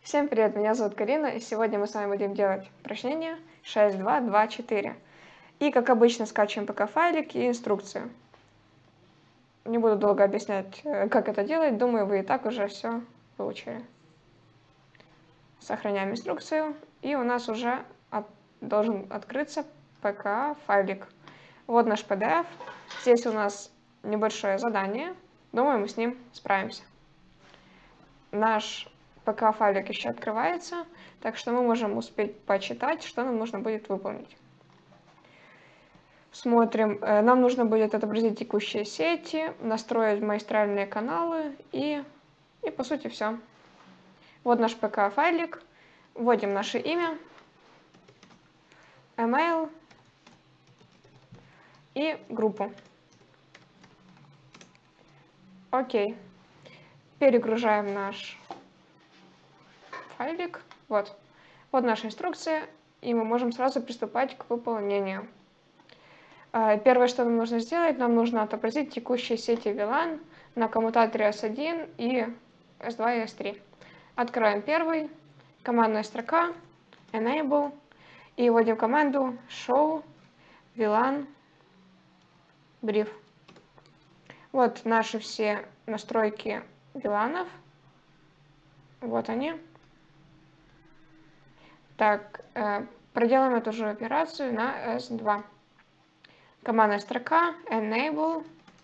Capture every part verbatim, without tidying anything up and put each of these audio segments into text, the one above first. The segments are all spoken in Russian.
Всем привет, меня зовут Карина, и сегодня мы с вами будем делать упражнение шесть два два четыре. И, как обычно, скачиваем пэ ка-файлик и инструкцию. Не буду долго объяснять, как это делать, думаю, вы и так уже все выучили. Сохраняем инструкцию, и у нас уже от, должен открыться пэ ка-файлик. Вот наш пи ди эф, здесь у нас небольшое задание, думаю, мы с ним справимся. Наш пэ ка-файлик еще открывается, так что мы можем успеть почитать, что нам нужно будет выполнить. Смотрим, нам нужно будет отобразить текущие сети, настроить магистральные каналы и, и по сути все. Вот наш пэ ка-файлик, вводим наше имя, email и группу. Окей. Перегружаем наш файлик. Вот. Вот наша инструкция, и мы можем сразу приступать к выполнению. Первое, что нам нужно сделать, нам нужно отобразить текущие сети ви лан на коммутаторе эс один и эс два и эс три. Открываем первый, командная строка, enable, и вводим команду show ви лан brief. Вот наши все настройки ви ланов. Вот они. Так, проделаем эту же операцию на эс два. Командная строка enable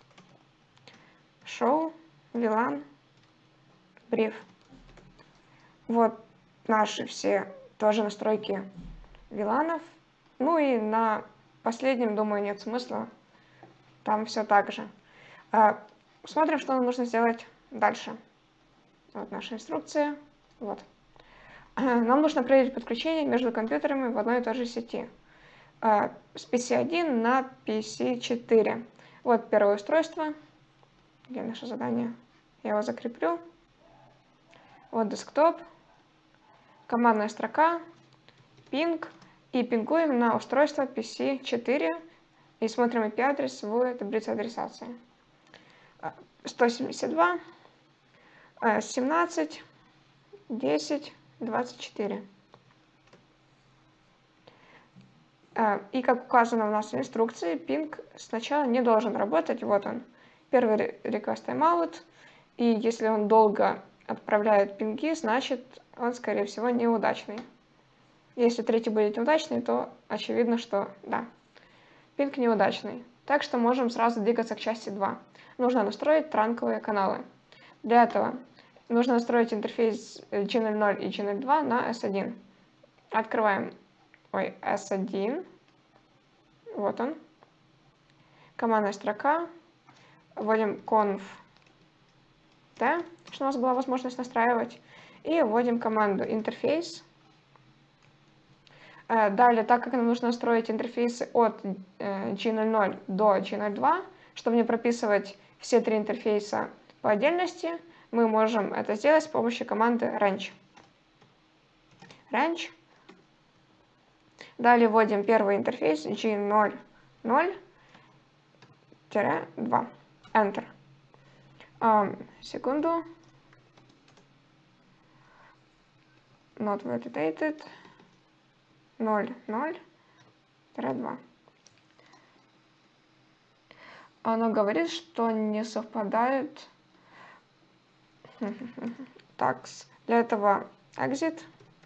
show ви лан brief. Вот наши все тоже настройки ви ланов. Ну и на последнем, думаю, нет смысла. Там все так же. Смотрим, что нам нужно сделать дальше. Вот наша инструкция. Вот. Нам нужно проверить подключение между компьютерами в одной и той же сети. С пи си один на пи си четыре. Вот первое устройство. Где наше задание? Я его закреплю. Вот десктоп. Командная строка. Ping. И пингуем на устройство пи си четыре. И смотрим ай пи-адрес в таблице адресации. сто семьдесят два, семнадцать, десять, двадцать четыре. И как указано в нашей инструкции, пинг сначала не должен работать. Вот он, первый request timeout. И если он долго отправляет пинги, значит он, скорее всего, неудачный. Если третий будет неудачный, то очевидно, что да, пинг неудачный. Так что можем сразу двигаться к части два. Нужно настроить транковые каналы. Для этого нужно настроить интерфейс джи ноль ноль и джи ноль два на эс один. Открываем ой, эс один. Вот он. Командная строка. Вводим conf t, что у нас была возможность настраивать. И вводим команду интерфейс. Далее, так как нам нужно настроить интерфейсы от джи ноль ноль до джи ноль два, чтобы не прописывать все три интерфейса по отдельности, мы можем это сделать с помощью команды range. Range. Далее вводим первый интерфейс джи ноль ноль два. Enter. Um, секунду. Not validated. ноль ноль два. Оно говорит, что не совпадают. Так, для этого exit.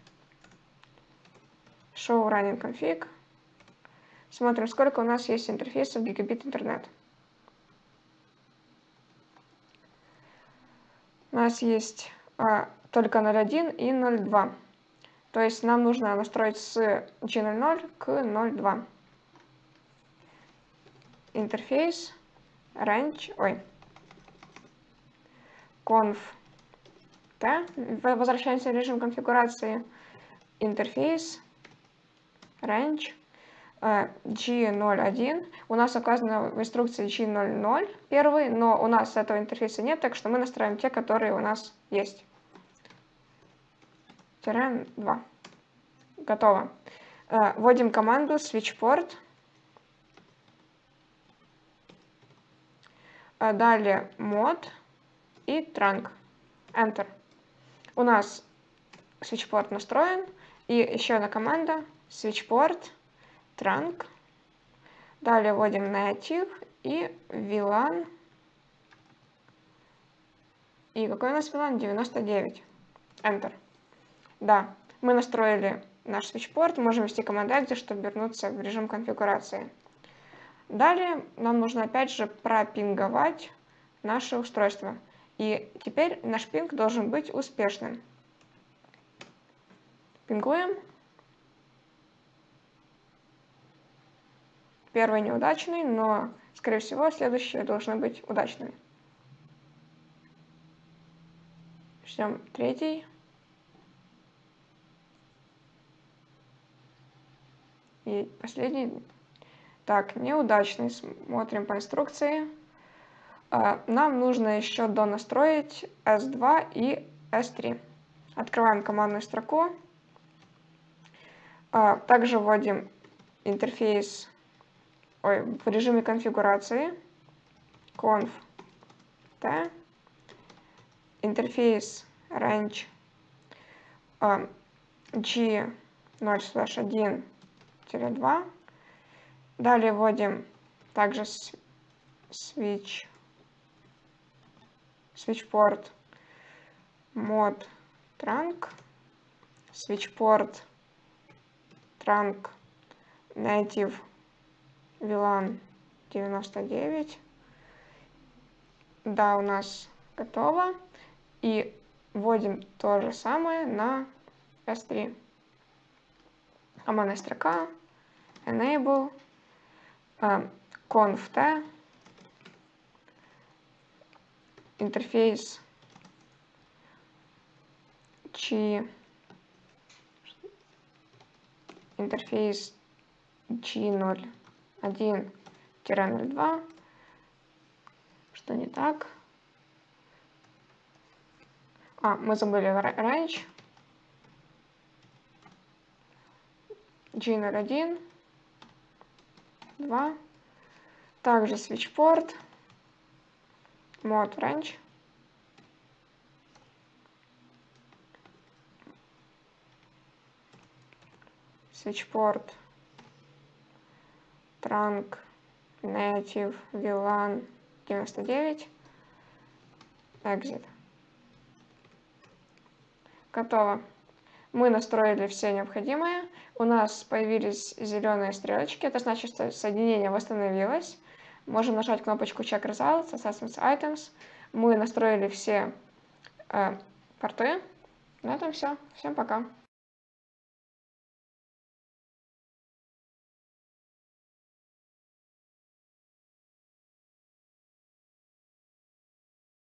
Show running config. Смотрим, сколько у нас есть интерфейсов гигабит интернет. У нас есть а, только ноль один и ноль два. То есть нам нужно настроить с джи ноль ноль к ноль два. Интерфейс, range, ой, conf t, возвращаемся в режим конфигурации, интерфейс, range, джи ноль один. У нас указано в инструкции джи ноль ноль первый, но у нас этого интерфейса нет, так что мы настраиваем те, которые у нас есть. два. Готово. Вводим команду switchport. Далее mod и trunk. Enter. У нас switchport настроен. И еще одна команда switchport trunk. Далее вводим native и ви лан. И какой у нас ви лан? девяносто девять. Enter. Да, мы настроили наш switchport. Можем ввести команду exit, чтобы вернуться в режим конфигурации. Далее нам нужно опять же пропинговать наше устройство. И теперь наш пинг должен быть успешным. Пингуем. Первый неудачный, но, скорее всего, следующие должны быть удачными. Ждем третий. И последний. Так, неудачный. Смотрим по инструкции. Нам нужно еще донастроить эс два и эс три. Открываем командную строку. Также вводим интерфейс ой, в режиме конфигурации. conf t. Интерфейс range джи ноль слэш один два. Далее вводим также switch, switchport mod trunk, switchport trunk native ви лан девяносто девять. Да, у нас готово. И вводим то же самое на эс три. Командная строка, enable, conf t, интерфейс g, интерфейс джи ноль один ноль два. Что не так? А, мы забыли range. джи ноль один два. Также switchport mod range. Switchport trunk native ви лан девяносто девять. Exit. Готово. Мы настроили все необходимое. У нас появились зеленые стрелочки. Это значит, что соединение восстановилось. Можем нажать кнопочку Check Results, Assessment Items. Мы настроили все э, порты. На этом все. Всем пока.